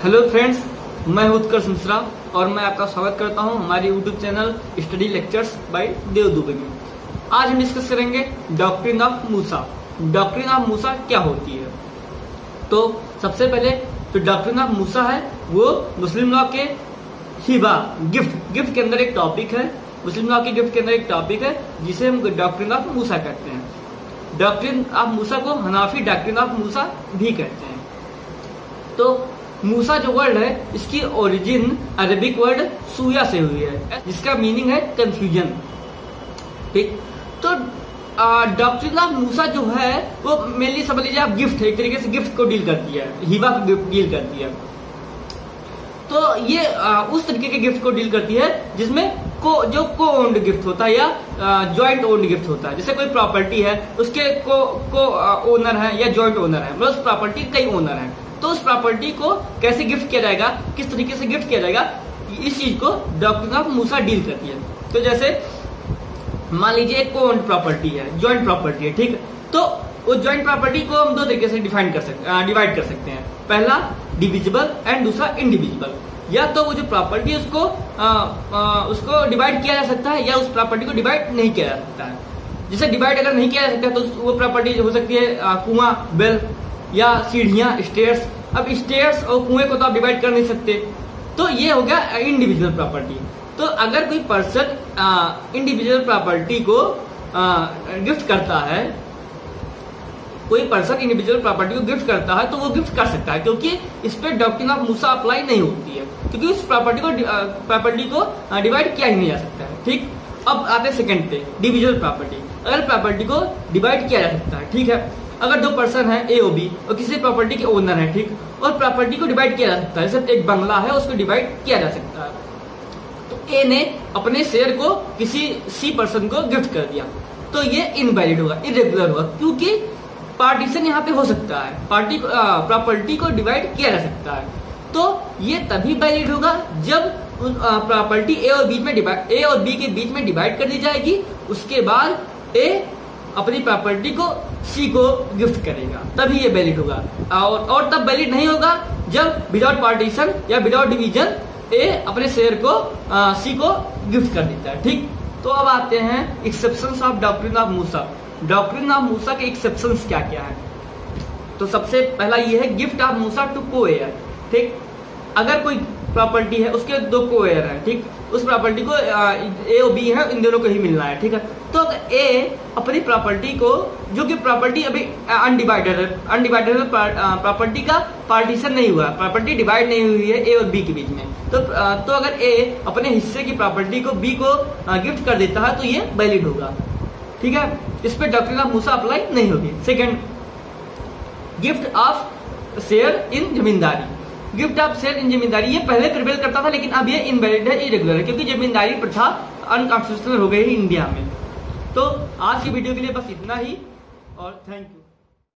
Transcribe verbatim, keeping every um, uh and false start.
Hello friends, मैं उत्कर्ष मिश्रा और मैं आपका स्वागत करता हूं हमारे YouTube channel study lectures by Dhar Dubey में। आज हम डिस्कस करेंगे डॉक्ट्रिन ऑफ मूसा। डॉक्ट्रिन ऑफ मूसा क्या होती है? तो सबसे पहले जो डॉक्ट्रिन ऑफ मूसा है वो मुस्लिम लॉ के हिबा गिफ्ट गिफ्ट के अंदर एक टॉपिक है। मुस्लिम लॉ के गिफ्ट के अंदर एक टॉपिक है जिसे हम डॉक्ट्रिन ऑफ मूसा कहते हैं। डॉक्ट्रिन ऑफ मूसा को हनाफी डॉक्ट्रिन ऑफ मूसा भी कहते हैं। तो मूसा जो वर्ड है इसकी ओरिजिन अरबिक वर्ड सूया से हुई है, जिसका मीनिंग है कंफ्यूजन। ठीक, तो डॉक्ट्रिन ऑफ मूसा जो है वो मेनली समझ लीजिए आप गिफ्ट है, एक तरीके से गिफ्ट को डील करती है, हिबा को डील करती है। तो ये आ, उस तरीके के गिफ्ट को डील करती है जिसमें को जो को ओन्ड गिफ्ट होता है या ज्वाइंट ओन्ड गिफ्ट होता है। जैसे कोई प्रॉपर्टी है उसके को को ओनर है या ज्वाइंट ओनर है, मतलब उस प्रॉपर्टी के कई ओनर हैं, तो उस प्रॉपर्टी को कैसे गिफ्ट किया जाएगा, किस तरीके से गिफ्ट किया जाएगा, इस चीज को डॉक्ट्रिन ऑफ मूसा डील करती है। तो जैसे मान लीजिए एक को ओन्ड प्रॉपर्टी है, ज्वाइंट प्रॉपर्टी है, ठीक है। तो वो ज्वाइंट प्रॉपर्टी को हम दो तरीके से डिफाइन कर सकते डिवाइड कर सकते हैं। पहला डिविजिबल एंड दूसरा इनडिविजिबल। या तो वो जो प्रॉपर्टी है उसको आ, आ, उसको डिवाइड किया जा सकता है या उस प्रॉपर्टी को डिवाइड नहीं किया जा सकता है। जैसे डिवाइड अगर नहीं किया जा सकता है तो वो प्रॉपर्टी हो सकती है कुआं, बेल या सीढ़ियां, स्टेयर्स। अब स्टेयर्स और कुएं को तो आप डिवाइड कर नहीं सकते, तो ये हो गया इंडिविजुअल प्रॉपर्टी। तो अगर कोई पर्सन इंडिविजुअल प्रॉपर्टी को गिफ्ट करता है, कोई पर्सन इंडिविजुअल प्रॉपर्टी को गिफ्ट करता है तो वो गिफ्ट कर सकता है, क्योंकि इस पे डॉक्ट्रिन ऑफ मूसा अप्लाई नहीं होती है, क्योंकि उस प्रॉपर्टी को प्रॉपर्टी को डिवाइड किया ही नहीं जा सकता है। ठीक, अब आते हैं सेकंड पे, डिविजुअल प्रॉपर्टी। अगर प्रॉपर्टी को डिवाइड किया जा सकता है, ठीक है। अगर दो पर्सन है ए और बी और किसी प्रॉपर्टी के ओनर है, ठीक, और प्रॉपर्टी को डिवाइड किया जा सकता है। जैसे एक बंगला है उसको डिवाइड किया जा सकता है, तो ए ने अपने शेयर को किसी सी पर्सन को गिफ्ट कर दिया, तो ये इनवैलिड होगा, इरेगुलर होगा, क्योंकि पार्टीशन यहाँ पे हो सकता है, पार्टी प्रॉपर्टी को डिवाइड किया जा सकता है। तो ये तभी वैलिड होगा जब प्रॉपर्टी ए और बीच में डिवाइड ए और बी के बीच में डिवाइड कर दी जाएगी, उसके बाद ए अपनी प्रॉपर्टी को सी को गिफ्ट करेगा, तभी ये वैलिड होगा। और, और तब वैलिड नहीं होगा जब विदाउट पार्टीशन या विदाउट डिवीजन ए अपने शेयर को आ, सी को गिफ्ट कर देता है। ठीक, तो अब आते हैं एक्सेप्शंस ऑफ डॉक्ट्रिन ऑफ मूसा। डॉक्ट्रिन ऑफ मूसा के एक्सेप्शंस क्या क्या है? तो सबसे पहला ये है गिफ्ट ऑफ मूसा टू को-एयर। ठीक, अगर कोई प्रॉपर्टी है उसके दो को-एयर है, ठीक, उस प्रॉपर्टी को ए और बी है, इन दोनों को ही मिलना है, ठीक है। तो अगर ए अपनी प्रॉपर्टी को, जो कि प्रॉपर्टी अभी अनडिवाइडेड है, अनडिवाइडेड प्रॉपर्टी का पार्टीशन नहीं हुआ, प्रॉपर्टी डिवाइड नहीं हुई है ए और बी के बीच में, तो तो अगर ए अपने हिस्से की प्रॉपर्टी को बी को गिफ्ट कर देता है तो ये वैलिड होगा, ठीक है। इस पे डॉक्ट्रिन ऑफ मूसा अप्लाई नहीं होगी। Second, gift of share in zamindari. Gift of share in zamindari ये पहले प्रिवेल करता था, लेकिन अब ये इनवैलिड है, इरेगुलर है, क्योंकि जमींदारी प्रथा अनकॉन्स्टिट्यूशनल हो गई है इंडिया में। तो आज की वीडियो के लिए बस इतना ही और थैंक यू।